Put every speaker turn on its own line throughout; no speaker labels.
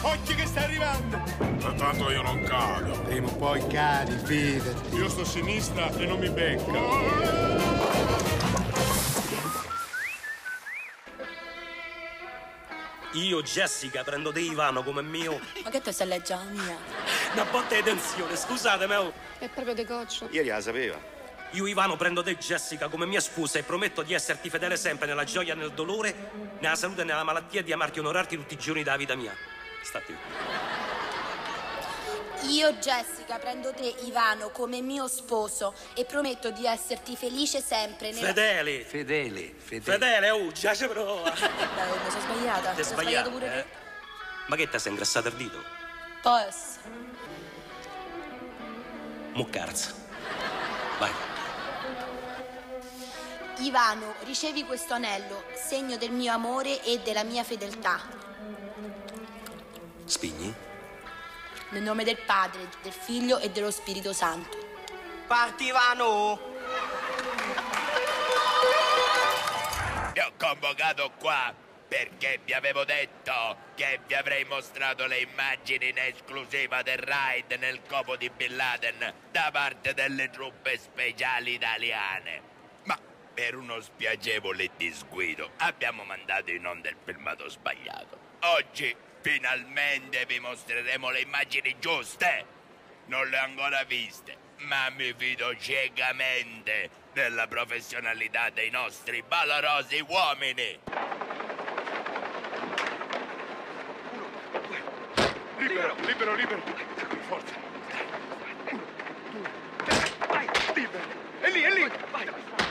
Occhio che sta arrivando!
Ma tanto io non cado.
Prima o poi cadi, fidati.
Io sto a sinistra e non mi becca.
Io, Jessica, prendo di Ivano come mio.
Ma che tu stai leggendo, mia?
Una botta di tensione, scusatemi. Oh.
È proprio de coccio.
Ieri la sapeva.
Io, Ivano, prendo te, Jessica, come mia sposa e prometto di esserti fedele sempre nella gioia e nel dolore, nella salute e nella malattia e di amarti e onorarti tutti i giorni della vita mia. Stati.
Io, Jessica, prendo te, Ivano, come mio sposo e prometto di esserti felice sempre nella...
Fedele. Fedele, oh, già ci prova.
Dai, mi sono sbagliata.
Ti è
sbagliato pure te.
Ma che ti sei ingrassato il dito?
Può essere.
Mo carza. Vai.
Ivano, ricevi questo anello, segno del mio amore e della mia fedeltà.
Spigni?
Nel nome del Padre, del Figlio e dello Spirito Santo.
Partivano!
Vi ho convocato qua perché vi avevo detto che vi avrei mostrato le immagini in esclusiva del raid nel covo di Bin Laden da parte delle truppe speciali italiane. Ma per uno spiacevole disguido abbiamo mandato in onda il filmato sbagliato. Oggi finalmente vi mostreremo le immagini giuste. Non le ho ancora viste, ma mi fido ciecamente della professionalità dei nostri valorosi uomini.
Libero. Forza. Vai, libero. È lì. Vai.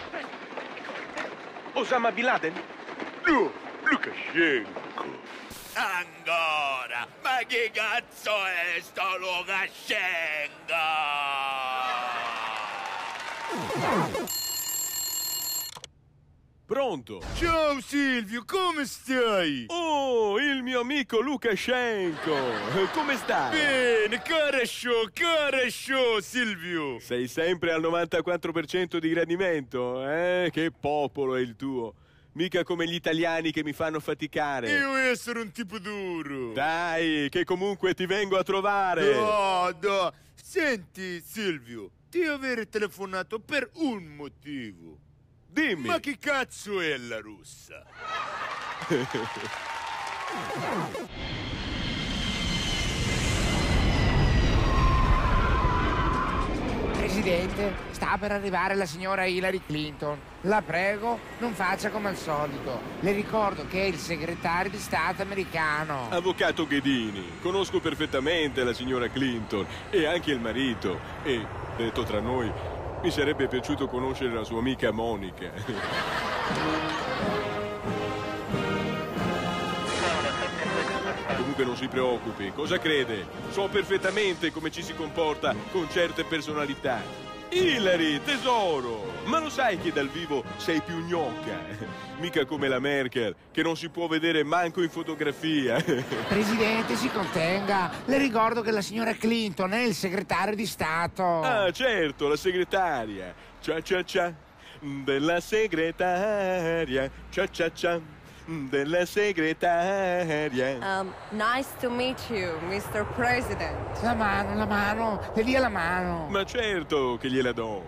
Osama Bin Laden? No, Lukashenko.
Ancora? Ma chi cazzo è sto Lukashenko?
Pronto?
Ciao Silvio, come stai?
Oh, il mio amico Lukashenko! Come stai?
Bene, carasciò, Silvio!
Sei sempre al 94% di gradimento, eh? Che popolo è il tuo! Mica come gli italiani che mi fanno faticare.
Io essere un tipo duro.
Dai, che comunque ti vengo a trovare.
No. Senti, Silvio, ti aver telefonato per un motivo.
Dimmi.
Ma che cazzo è la russa?
Presidente, sta per arrivare la signora Hillary Clinton. La prego, non faccia come al solito. Le ricordo che è il segretario di Stato americano.
Avvocato Ghedini, conosco perfettamente la signora Clinton e anche il marito. E, detto tra noi, mi sarebbe piaciuto conoscere la sua amica Monica. Comunque non si preoccupi, cosa crede? So perfettamente come ci si comporta con certe personalità. Hillary, tesoro! Ma lo sai che dal vivo sei più gnocca? Mica come la Merkel, che non si può vedere manco in fotografia.
Presidente, si contenga. Le ricordo che la signora Clinton è il segretario di Stato.
Ah, certo, la segretaria. Cia della segretaria. Cia della segretaria.
Nice to meet you, Mr. President.
La mano, le dia la mano.
Ma certo che gliela do.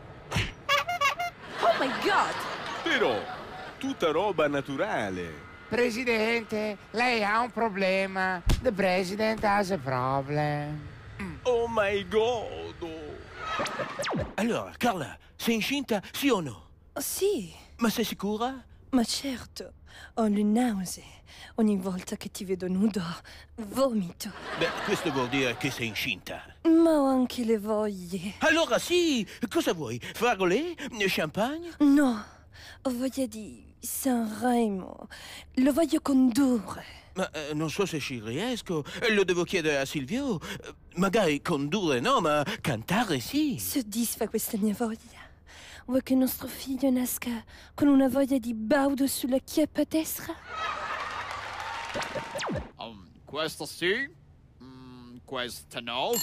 Oh my God!
Però, tutta roba naturale.
Presidente, lei ha un problema. The President has a problem.
Oh my God!
Allora, Carla, sei incinta, sì o no?
Sì,
Ma sei sicura?
ma certo. Ho le nausee. Ogni volta che ti vedo nudo, vomito.
Beh, questo vuol dire che sei incinta.
Ma ho anche le voglie.
Allora sì, cosa vuoi? Fragole? Champagne?
No, ho voglia di Sanremo. Lo voglio condurre.
Ma non so se ci riesco. Lo devo chiedere a Silvio. Magari condurre no, ma cantare sì.
Soddisfa questa mia voglia. Vuoi che nostro figlio nasca con una voglia di baudo sulla chiappa destra?
Questa sì, questa no.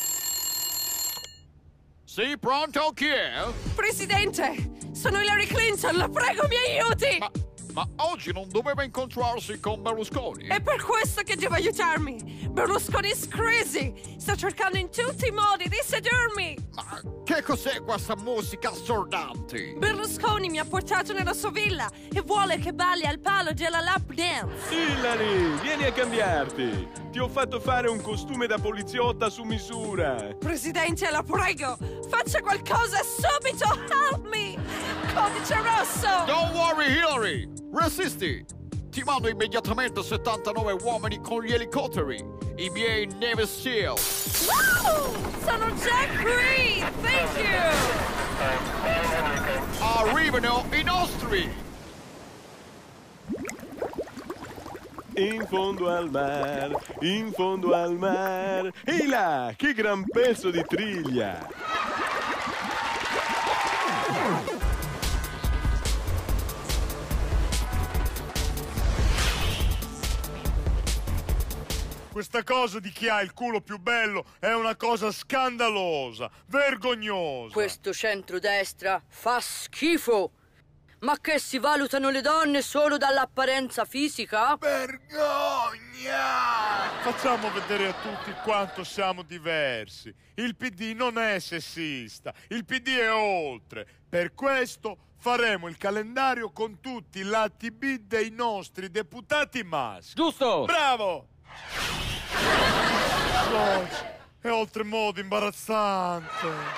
Sì, pronto, chi è?
Presidente, sono Hillary Clinton, la prego mi aiuti!
Ma oggi non doveva incontrarsi con Berlusconi?
È per questo che deve aiutarmi! Berlusconi is crazy! Sta cercando in tutti i modi di sedurmi!
Ma che cos'è questa musica assordante?
Berlusconi mi ha portato nella sua villa e vuole che balli al palo della lap dance!
Hillary, vieni a cambiarti! Ti ho fatto fare un costume da poliziotta su misura!
Presidente, la prego! Faccia qualcosa subito! Help me! Codice rosso!
Don't worry, Hillary! Resisti! Ti mando immediatamente 79 uomini con gli elicotteri, i miei Navy SEAL!
Wow! Sono già qui! Thank you!
Arrivano i nostri!
In fondo al mar, in fondo al mar. Ehi là, che gran pezzo di triglia!
Questa cosa di chi ha il culo più bello è una cosa scandalosa, vergognosa.
Questo centrodestra fa schifo. Ma che si valutano le donne solo dall'apparenza fisica?
Vergogna! Facciamo vedere a tutti quanto siamo diversi. Il PD non è sessista, il PD è oltre. Per questo faremo il calendario con tutti i lati B dei nostri deputati maschi.
Giusto!
Bravo! È oltremodo imbarazzante.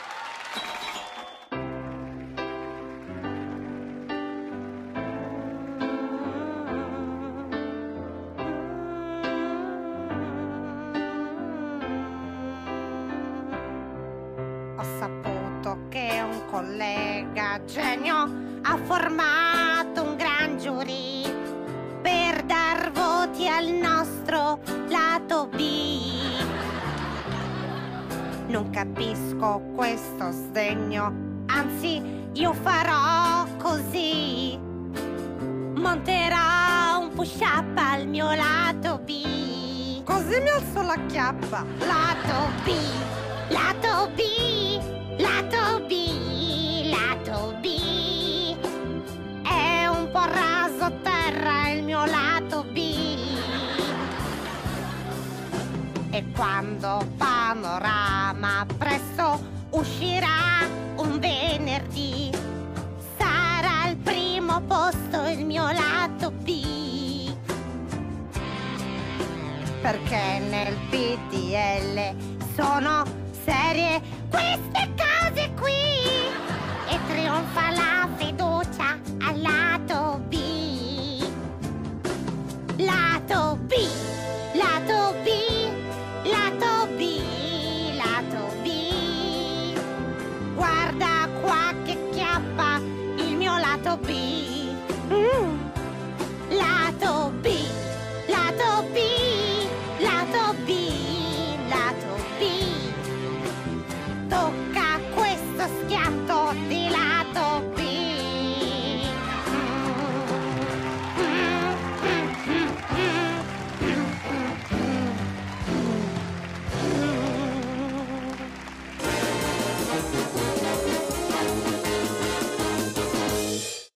Ho saputo che un collega genio ha formato un gran giurì per dar voti al nostro lato B. Non capisco questo sdegno, anzi io farò così. Monterò un push-up al mio lato B. Così mi alzo la chiappa. Lato B, lato B, lato B, lato B. È un po' raso terra il mio lato B. E quando Panorama presto uscirà un venerdì, sarà al primo posto il mio lato B. Perché nel PDL sono serie queste cose qui e trionfa la fiducia al lato B. Lato B, lato B, lato B, lato B. Guarda qua che chiappa il mio lato B.